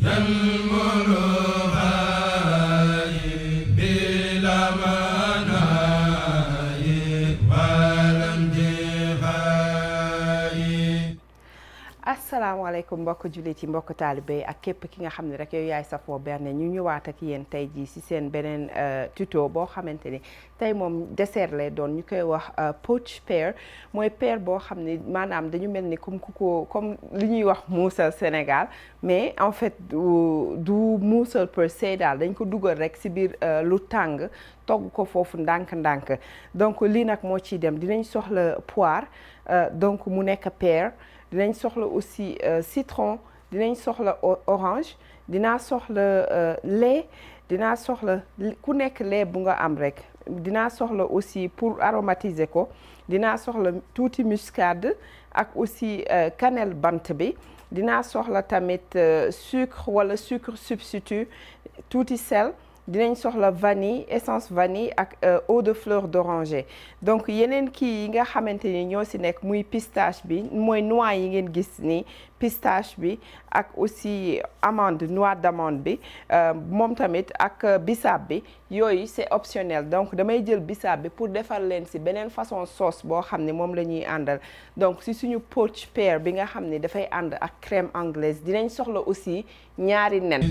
asalaamaaleykum mbokk jullit yi mbokk taalibe ak képp ki nga xam ne rek yow yaay safoo berne ñu ñëwaat ak yéen tey jii ci seen beneen tuto boo xamante ni tey moom dessert lay doon ñu koy wax poached pear mooy pear boo xam ne maanaam dañu mel ni comme li ñuy wax muusal Sénégal mais en fait du muusal per se daal dañ ko dugal rek ci biir lu tàng togg ko foofu ndànk-ndànk donc lii nag moo ciy dem dinañ soxla poire donc mu nekk pear dinañ soxla aussi citron dinañ soxla orange dinaa soxla lait dinaa soxla ku nekk lait bu nga am rek dinaa soxla aussi pour aromatiser ko dinaa soxla tuuti muscade ak aussi cannelle bant bi dinaa soxla tamit sucre wala sucre substitut tuuti sel dinañ soxla vanille essence vanille ak eau de fleur d'oranger donc yeneen kii yi nga xamante ni ñoo ci nekk muy pistache bi mooy noix yi ngeen gis ni pistache bi ak aussi amande noix d'amande bi moom tamit ak bisaab bi yooyu c'est optionnel donc damay jël bisaab bi pour defar leen ci beneen façon sauce boo xam ne moom la ñuy àndal donc ci suñu poached pear bi nga xam ne dafay ànd ak crème anglaise dinañ soxla aussi ñaari nen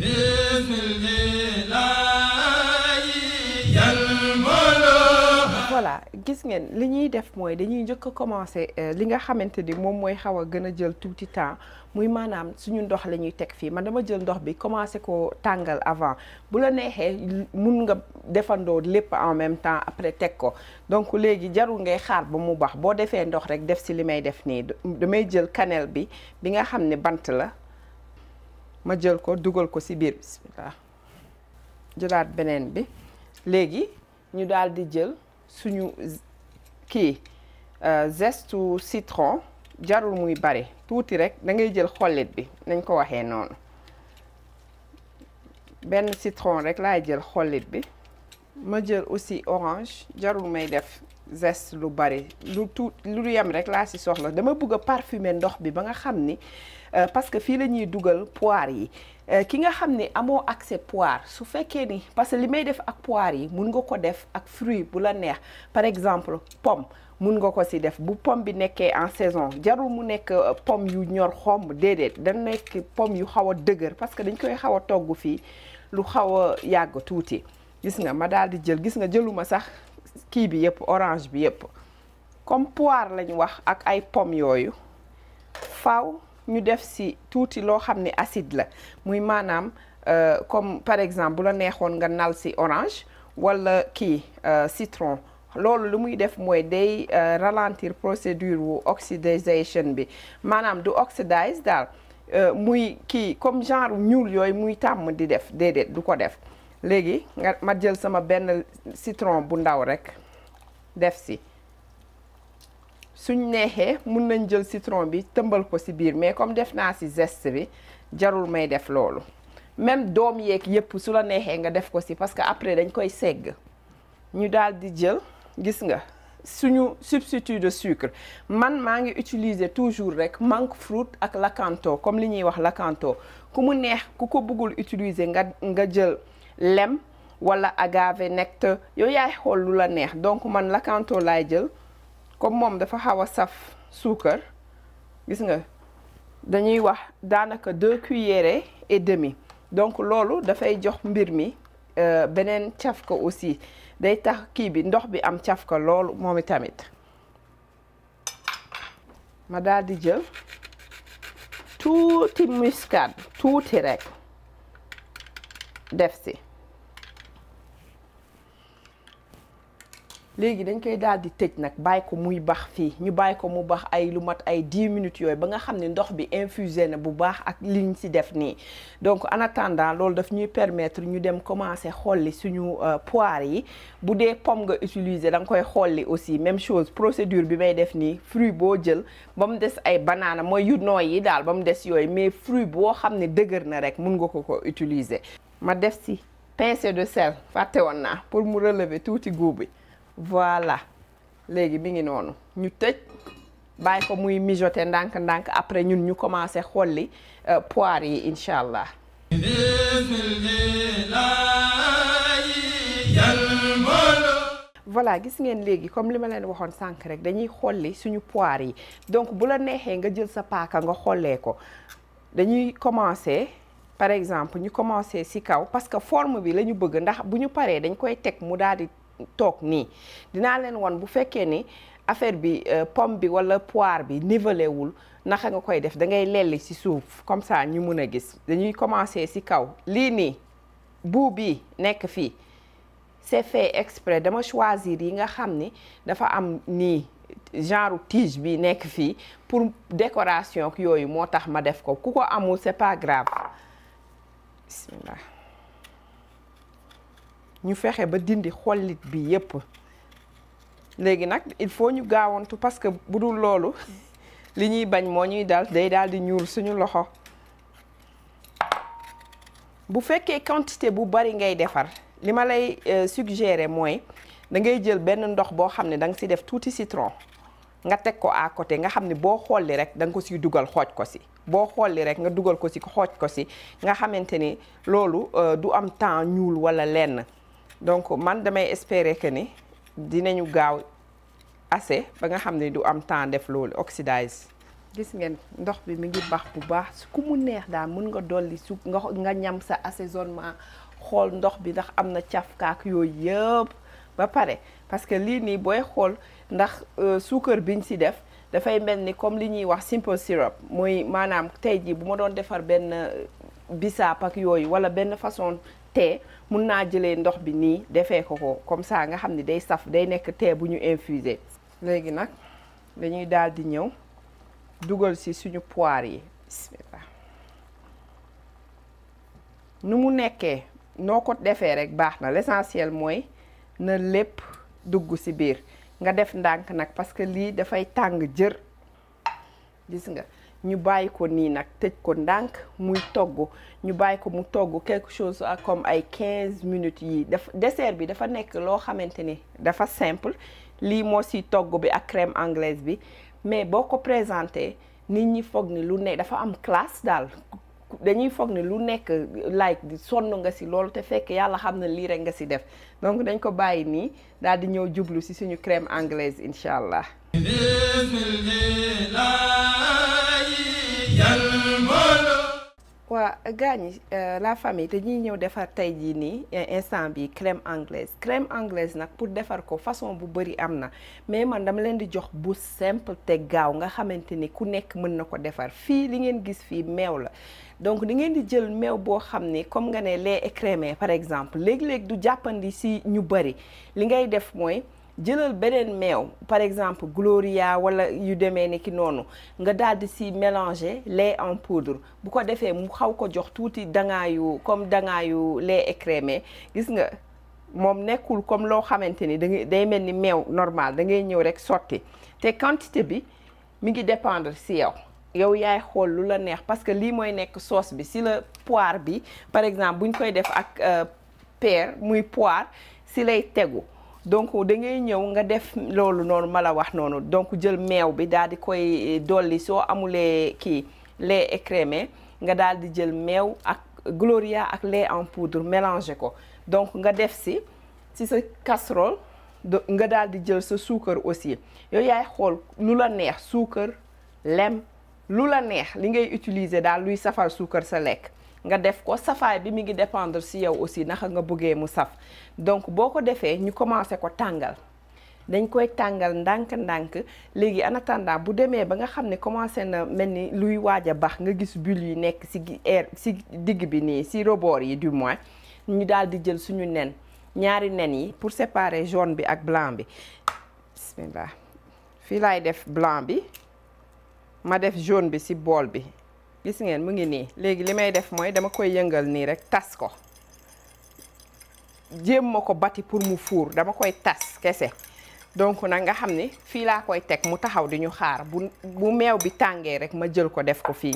voilà gis ngeen li ñuy def mooy dañuy njëkk a commencer li nga xamante ni moom mooy xaw a gën a jël tuuti temps muy maanaam suñu ndox la ñuy teg fii man dama jël ndox bi commencer ko tàngal avant bu la neexee mun nga defandoo lépp en même temps après teg ko donc léegi jarul ngay xaar ba mu baax boo defee ndox rek def ci li may def nii damay jël cannelle bi nga xam ne bant la ma jël ko dugal ko ci biir bismillah jëlaat beneen bi léegi ñu daal di jël suñu kii zeste citron jarul muy bari tuuti rek da ngay jël xollit bi nañ ko waxee noonu benn citron rek laay jël xollit bi ma jël aussi orange jarul may def zeste lu bari lu yem rek laa ci soxla dama bëgg a parfumer ndox bi ba nga xam ni parce que fii la ñuy dugal poire yi ki nga xam ni amoo accès poire su fekkee ni parce que li may def ak poire yi mun nga ko def ak fruit bu la neex par exemple pomme mun nga ko ci def bu pomme bi nekkee en saison jarul mu nekk pomme yu ñor xomb déedéet da nekk pomme yu xaw a dëgër parce que dañ koy xaw a togg fii lu xaw a yàgg tuuti gis nga ma daal di jël gis nga jëluma sax kii bi yëpp orange bi yëpp comme poire lañ wax ak ay pomme yooyu faaw ñu def ci tuuti loo xam ne acide la muy maanaam comme par exemple bu la neexoon nga nal ci orange walla kii citron loolu lu muy def mooy day ralentir procédure wu oxydation bi maanaam du oxydize daal muy kii comme genre ñuul yooyu muy tàmm di def déedéet du ko def léegi ma jël sama benn citron bu ndaw rekk def ci suñ neexee mun nañ jël citron bi tëmbal ko ci biir mais comme def naa ci zeste bi jarul may def loolu même doom yeeg yépp su la neexee nga def ko ci parce que après dañ koy segg ñu daal di jël gis nga suñu substitut de sucre man maa ngi utiliser toujours rek monk fruit ak lakanto comme li ñuy wax lakanto ku mu neex ku ko bëggul utiliser nga jël lem wala agave nectar yow yaay xool lu la neex donc man lakanto laay jël comme moom dafa xaw a saf suukar gis nga dañuy wax daanaka 2 cuillerées et demi donc loolu dafay jox mbir mi beneen caf ko aussi day tax kii bi ndox bi am caf ko loolu moom itamit ma daal di jël tuuti muscade tuuti rek def ci léegi dañ koy daal di tëj nag bàyyi ko muy bax fii ñu bàyyi ko mu bax ay lu mat ay 10 minutes yooyu ba nga xam ne ndox bi infusé na bu baax ak liñ ci def nii donc en attendant loolu daf ñuy permettre ñu dem commencer xolli suñu poire yi bu dee pomme nga utiliser da nga koy xolli aussi même chose procédure bi may def nii fruit boo jël ba mu des ay banaana mooy yu nooy yi daal ba mu des yooyu mais fruit boo xam ne dëgër na rek mun nga ko utiliser ma def ci pincée de sel fàtte woon naa pour mu relever tuuti goût bi voilà léegi mi ngi noonu ñu tëj bàyyi ko muy mijoter ndànk-ndànk après ñun ñu commencer xolli poire yi incha allah voilà gis ngeen léegi comme li ma leen waxoon sànq rek dañuy xolli suñu poire yi donc bu la neexee nga jël sa paaka nga xollee ko dañuy commencer par exemple ñu commencer ci kaw parce que forme bi la ñu bëgg ndax bu ñu paree dañ koy teg mu daal di toog nii dinaa leen won bu fekkee ni affaire bi pomme bi walla poire bi nivelé wul naka nga koy def da ngay lelli ci suuf comme ça ñu mën a gis dañuy commencer ci kaw lii nii bout bi nekk fii c'est fait exprès dama choisir yi nga xam ni dafa am nii genre tige bi nekk fii pour décoration yooyu moo tax ma def ko ku ko amul c'est pas grave bismillah ñu fexe ba dindi xollit bi yépp léegi nag il faut ñu gaawantu parce que bu dul loolu li ñuy bañ moo ñuy dal day daal di ñuul suñu loxo bu fekkee quantité bu bari ngay defar li ma lay suggérer mooy da ngay jël benn ndox boo xam ne da nga ci def tuuti citron nga teg ko à côté nga xam ne boo xolli rek da nga ko ciy dugal xooj ko ci boo xolli rek nga dugal ko ci xooj ko ci nga xamante ni loolu du am temps ñuul walla lenn donc man damay espérer que ni dinañu gaaw assez ba nga xam ne du am temps def loolu oxydise. gis ngeen ndox bi mi ngi bax bu baax ku mu neex daal mën nga dolli su nga ñam sa assaisonnement xool ndox bi ndax am na cafkaak yooyu yëpp ba pare parce que lii nii booy xool ndax suukar biñ ci def dafay mel ni comme li ñuy wax simple syrup mooy maanaam tey jii bu ma doon defar benn bisaab ak yooyu walla benn façon thé mun naa jëlee ndox bi nii defee ko comme ça nga xam ni day saf day nekk thé bu ñu infusé. léegi nag dañuy daal di ñëw dugal ci suñu poire yi bismillah nu mu nekkee noo ko defee rek baax na l'essentiel mooy na lépp dugg ci biir nga def ndànk nag parce que lii dafay tàng jër gis nga ñu bàyyi ko nii nag tëj ko ndànk muy togg ñu bàyyi ko mu togg quelque chose comme ay 15 minutes yi dessert bi dafa nekk loo xamante ni dafa simple lii moo ci togg bi ak crème anglaise bi mais boo ko présenté nit ñi foog ni lu ne dafa am classe daal dañuy foog ni lu nekk like di sonn nga ci loolu te fekk yàlla xam na lii rek nga ci def donc dañ ko bàyyi nii daal di ñëw jublu ci suñu crème anglaise incha allah. waa gaañi la famille dañuy ñëw defar tey jii nii instant bi crème anglaise nag pour defar ko façon bu bari am na mais man dama leen di jox bu simple te gaaw nga xamante ni ku nekk mën na ko defar fii li ngeen gis fii meew la donc di ngeen di jël meew boo xam ni comme nga ne lait écrémé par exemple léeg-léeg du jàppandi ci ñu bari li ngay def mooy jëlal beneen meew par exemple Gloria wala yu demee ni ki noonu nga daal di ci mélanger lait en poudre bu ko defee mu xaw ko jox tuuti dangaayu comme dangaayu lait écrémé gis nga moom nekkul comme loo xamante ni day mel ni meew normal da ngay ñëw rek sotti te quantité bi mi ngi dépendre ci yow yaay xool lu la neex parce que lii mooy nekk sauce bi ci la poire bi par exemple buñ koy def ak pear muy poire ci lay tegu donc da ngay ñëw nga def loolu noonu ma la wax noonu donc jël meew bi daal di koy dolli soo amulee kii lait écrémé nga daal di jël meew ak Gloria ak lait en poudre mélanger ko donc nga def ci sa casserole nga daal di jël sa suukar aussi yow yaay xool lu la neex suukar lem lu la neex li ngay utiliser daal luy safal suukar sa lekk nga def ko safaay bi mi ngi dépendre ci yow aussi naka nga bëggee mu saf donc boo ko defee ñu commencé ko tàngal dañ koy tàngal ndànk-ndànk léegi en attendant bu demee ba nga xam ne commencé na mel ni luy waaj a bax nga gis bulle yi nekk ci digg bi nii ci rebord yi du moins ñu daal di jël suñu nen ñaari nen yi pour séparer jaune bi ak blanc bi bismillah fii laay def blanc bi ma def jaune bi ci bool bi gis ngeen mu ngi nii léegi li may def mooy dama koy yëngal nii rek tas ko jéem ma ko bati pour mu fuur dama koy tas kese donc nag nga xam ni fii laa koy teg mu taxaw di ñu xaar bu meew bi tàngee rek ma jël ko def ko fii.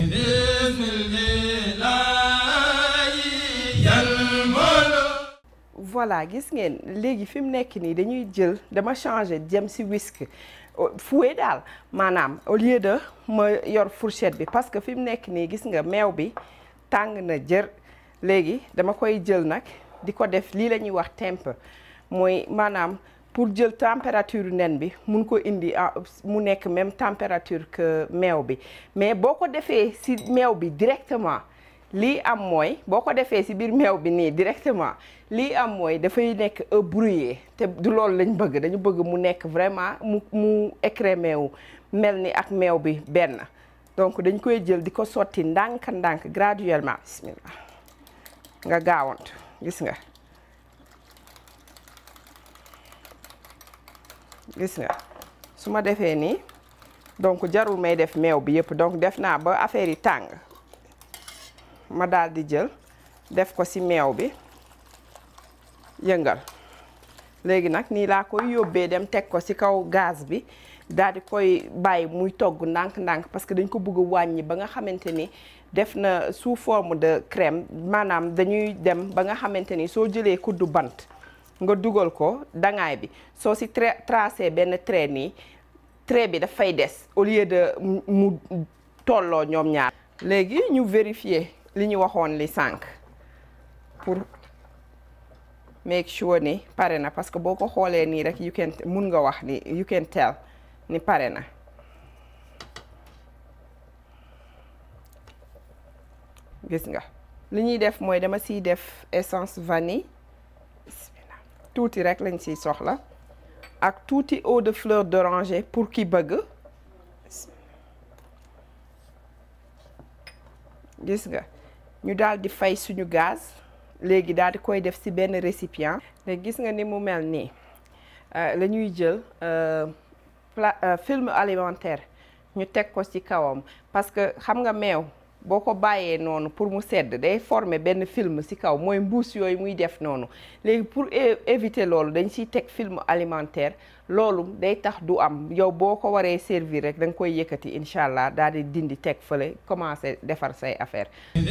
voilà gis ngeen léegi fi mu nekk nii dañuy jël dama changer jëm ci whisk fouet daal maanaam au lieu de ma yor fourchette bi parce que fi mu nekk nii gis nga meew bi tàng na jër léegi dama koy jël nag di ko def lii la ñuy wax temp mooy maanaam pour jël température nen bi mun ko indi mu nekk même température que meew bi mais boo ko defee ci meew bi directement lii am mooy boo ko defee ci biir meew bi nii directement lii am mooy dafay nekk brouillé te du loolu lañ bëgg dañu bëgg mu nekk vraiment mu écrémé wu mel ni ak meew bi benn donc dañ koy jël di ko sotti ndànk-ndànk graduellement bismillah nga gaawantu gis nga su ma defee nii donc jarul may def meew bi yëpp donc def naa ba affaire yi tàng ma daal di jël def ko ci meew bi yëngal léegi nag nii laa koy yóbbee dem teg ko ci kaw gaz bi daal di koy bàyyi muy togg ndànk-ndànk parce que dañ ko bëgg a wàññi ba nga xamante ni def na sous forme de crème maanaam dañuy dem ba nga xamante ni soo jëlee kuddu bant nga dugal ko dangaay bi soo ci tracé benn trait nii trait bi dafay des au lieu de mu tolloo ñoom ñaar. léegi ñu vérifier li ñu waxoon li sànq pour make sure ni pare na parce que boo ko xoolee nii rek mun nga wax ni you can tell ni pare na. gis nga li ñuy def mooy dama ciy def essence vanille tuuti rek lañ ciy soxla ak tuuti eau de fleur d'oranger pour ki bëgg. gis nga ñu daal di fay suñu gaz léegi daal di koy def ci benn récipient. léegi gis nga ni mu mel nii la ñuy jël film alimentaire ñu teg ko ci kawam parce que xam nga meew boo ko bàyyee noonu pour mu sedd day former benn film ci kaw mooy mbuus yooyu muy def noonu léegi pour éviter loolu dañ ciy teg film alimentaire loolu day tax du am yow boo ko waree servir rek da nga koy yëkkati incha allah daal di dindi teg fële commencer defar say affaire.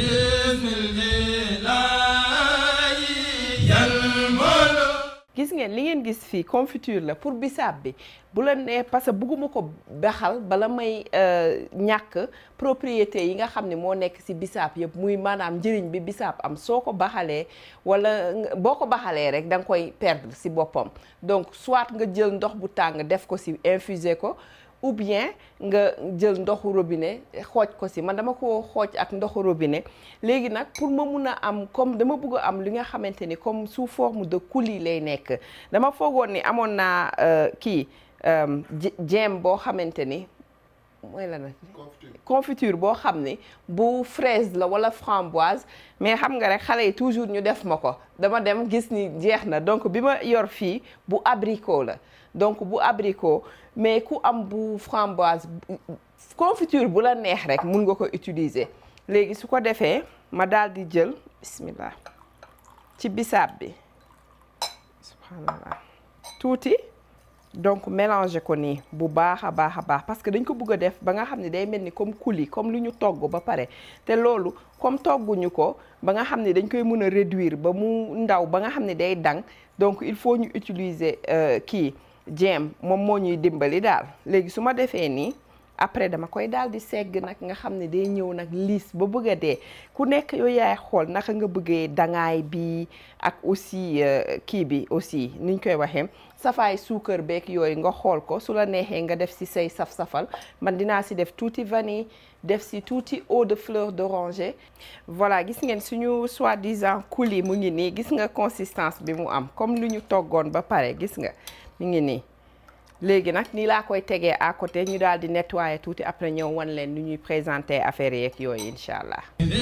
gis ngeen li ngeen gis fii confiture la pour bisaab bi bu la nee parce que bugguma ko baxal bala may ñàkk propriété yi nga xam ne moo nekk ci bisaab yëpp muy maanaam njëriñ bi bisaab am soo ko baxalee wala boo ko baxalee rek da nga koy perdre ci boppam donc soit nga jël ndox bu tàng def ko ci infuser ko ou bien nga jël ndoxu robinet xooj ko ci man dama ko xooj ak ndoxu robinet léegi nag pour ma mun a am comme dama bëgg a am li nga xamante ni comme sous forme de coulis lay nekk dama foogoon ni amoon naa kii jam boo xamante ni mooy la nag confiture boo xam ni bu fraise la wala framboise mais xam nga rek xale yi toujours ñu def ma ko dama dem gis ni jeex na donc bi ma yor fii bu abricot la donc bu abricot mais ku am bu framboise confiture bu la neex rek mun nga ko utiliser léegi su ko defee ma daal di jël bismillah ci bisaab bi subhanallah tuuti donc mélanger ko nii bu baax a baax a baax parce que dañ ko bëgg a def ba nga xam ne day mel ni comme coulis comme lu ñu togg ba pare te loolu comme togguñu ko ba nga xam ne dañ koy mën a réduire ba mu ndaw ba nga xam ne day dang donc il faut ñu utiliser kii jam moom moo ñuy dimbali daal léegi su ma defee nii après dama koy daal di segg nag nga xam ne day ñëw nag liis ba bëgg a dee ku nekk yow yaay xool naka nga bëggee dangaay bi ak aussi kii bi aussi niñ koy waxee safaay suukar beeg yooyu nga xool ko su la neexee nga def ci say saf-safal man dinaa ci def tuuti vanille def ci tuuti eau de fleur d'oranger voilà gis ngeen suñu soi-disant coulis mu ngi nii gis nga consistance bi mu am comme lu ñu toggoon ba pare gis nga mu ngi nii léegi nag nii laa koy tegee à côté ñu daal di nettoyer tuuti après ñëw wan leen nu ñuy présenter affaire yeeg yooyu incha allah.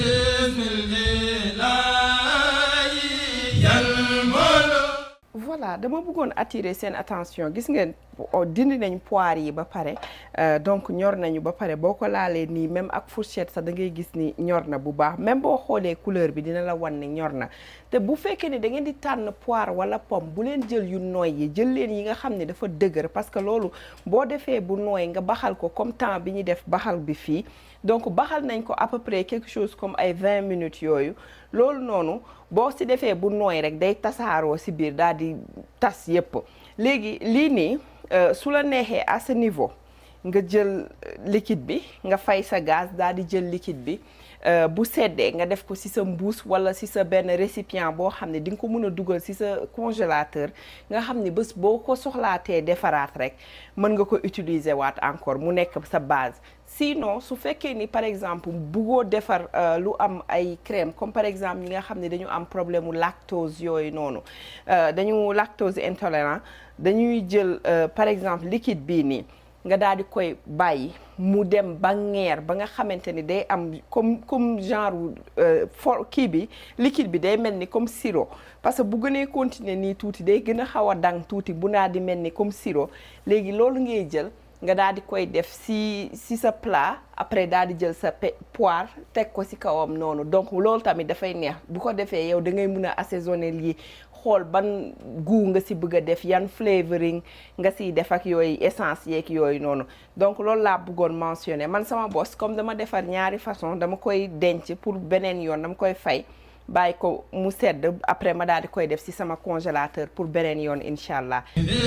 voilà dama bëggoon attirer seen attention gis ngeen dindi nañ poire yi ba pare donc ñor nañu ba pare boo ko laalee nii même ak fourchette sax da ngay gis ni ñor na bu baax même boo xoolee couleur bi dina la wan ni ñor na te bu fekkee ne da ngeen di tànn poire wala pomme bu leen jël yu nooy yi jël leen yi nga xam ne dafa dëgër parce que loolu boo defee bu nooy nga baxal ko comme temps bi ñuy def baxal bi fii donc baxal nañ ko à peu près quelque chose comme ay 20 minutes yooyu loolu noonu boo ci defee bu nooy rek day tasaaroo ci biir daal di tas yépp léegi lii nii su la neexee à ce niveau nga jël liquide bi nga fay sa gaz daal di jël liquide bi bu seddee nga def ko ci sa mbuus wala ci sa benn récipient boo xam ne di nga ko mën a dugal ci sa congélateur nga xam ne bés boo ko soxlaatee defaraat rek mën nga ko utiliser waat encore mu nekk sa base. Sinon su fekkee ni par exemple buggoo defar lu am ay crème comme par exemple ñi nga xam ne dañu am problème mu lactose yooyu noonu dañu lactose intolérant dañuy jël par exemple liquide bii nii nga daal di koy bàyyi mu dem ba ngeer ba nga xamante ni day am comme genre kii bi liquide bi day mel ni comme sirop parce que bu gënee continuer nii tuuti day gën a xaw a dang tuuti bu naa di mel ni comme sirop léegi loolu ngay jël nga daal di koy def ci sa plat après daal di jël sa poire teg ko ci kawam noonu donc loolu tamit dafay neex bu ko defee yow da ngay mën a assaisonner lii xool ban goût nga ci bëgg a def yan flavoring nga ciy def ak yooyu essence yeeg yooyu noonu donc loolu laa bëggoon mentionner man sama bos comme dama defar ñaari façon dama koy denc pour beneen yoon dama koy fay bàyyi ko mu sedd après ma daal di koy def ci sama congélateur pour beneen yoon incha allah.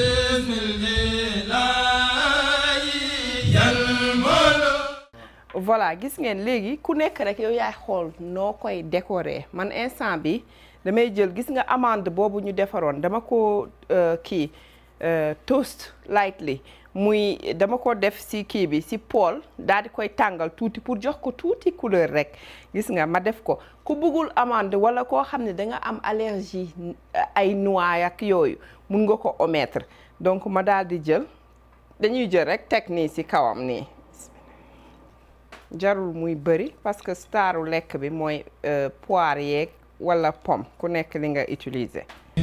Voilà gis ngeen léegi ku nekk rek yow yaay xool noo koy décorer man instant bi damay jël gis nga amande boobu ñu defaroon dama ko toast lightly muy dama ko def ci kii bi ci poêle daal di koy tàngal tuuti pour jox ko tuuti couleur rek gis nga ma def ko ku bëggul amande wala koo xam ne da nga am allergie ay noix ak yooyu mun nga ko omettre donc ma daal di jël dañuy jël rek teg nii ci kawam nii jarul muy bëri parce que staru lekk bi mooy poire yeeg wala pomme ku nekk li nga utiliser.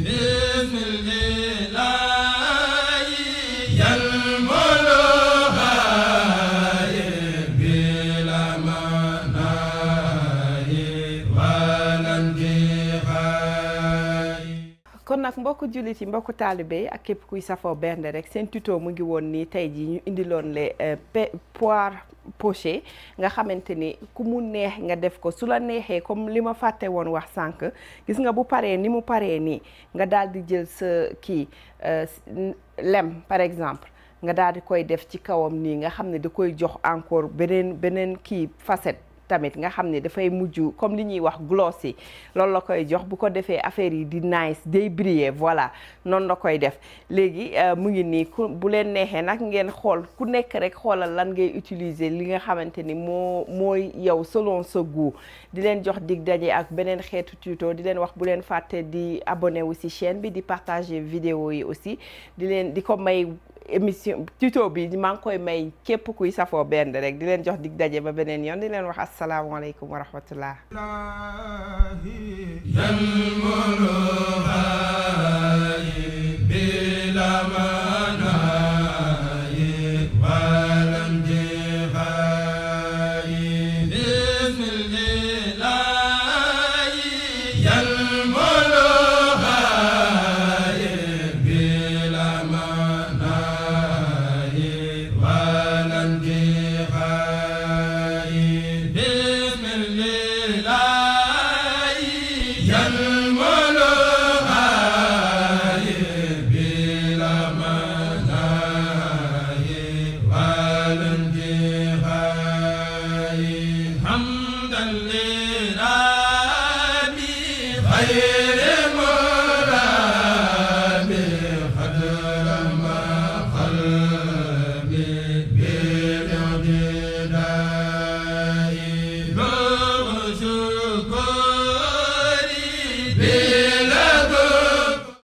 kon nag mbokku jullit yi mbokku taalibe yi ak képp kuy safoo bernde rek seen tuto mu ngi woon nii tey jii ñu indiloon les poires pochées nga xamante ni ku mu neex nga def ko su la neexee comme li ma fàtte woon wax sànq gis nga bu paree ni mu paree nii nga daal di jël sa kii lem par exemple nga daal di koy def ci kawam nii nga xam ne da koy jox encore beneen kii facette tamit nga xam ne dafay mujj comme li ñuy wax glossy loolu la koy jox bu ko defee affaire yi di nice day briller voilà noonu la koy def léegi mu ngi nii bu leen neexee nag ngeen xool ku nekk rek xoolal lan ngay utiliser li nga xamante ni mooy yow selon sa goût di leen jox dig daje ak beneen xeetu tuto di leen wax bu leen fàtte di abonné wu ci chaîne bi di partager vidéo yi aussi di ko may émission tuto bi maa ngi koy may képp kuy safoo benn rek di leen jox dig daje ba beneen yoon di leen wax asalaamaaleykum wa rahmatullah. Alhamdulillah